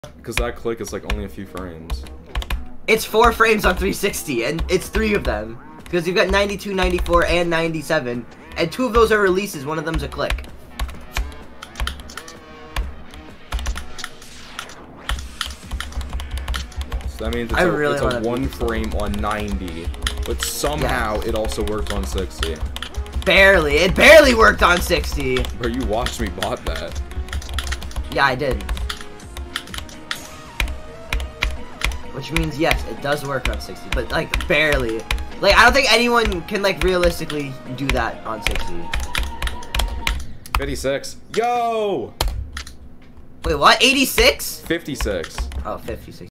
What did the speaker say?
Because that click is like only a few frames. It's 4 frames on 360, and it's 3 of them. Because you've got 92, 94, and 97, and 2 of those are releases, one of them's a click. So that means it's a 1 frame on 90, but somehow it also worked on 60. Barely. It barely worked on 60. Bro, you watched me bot that. Yeah, I did. Which means, yes, it does work on 60, but, like, barely. Like, I don't think anyone can, like, realistically do that on 60. 56. Yo! Wait, what? 86? 56. Oh, 56.